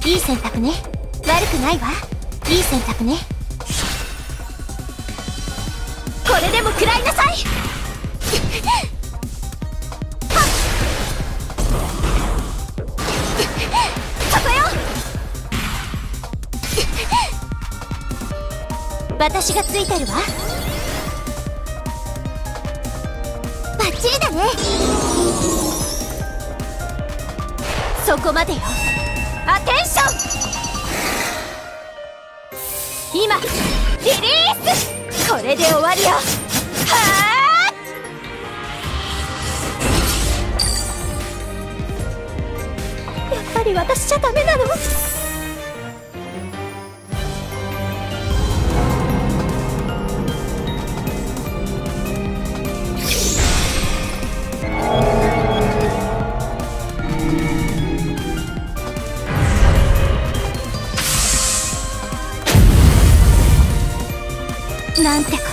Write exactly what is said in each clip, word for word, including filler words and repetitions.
いい選択ね。悪くないわ。いい選択ね。これでも食らいなさい。そこよ。私がついてるわ。バッチリだね。そこまでよ。アテンション。今リリース。これで終わりよ。はあ、やっぱり私じゃダメなの？なんてこと。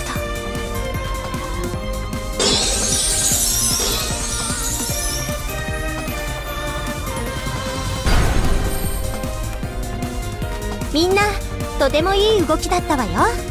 みんなとてもいい動きだったわよ。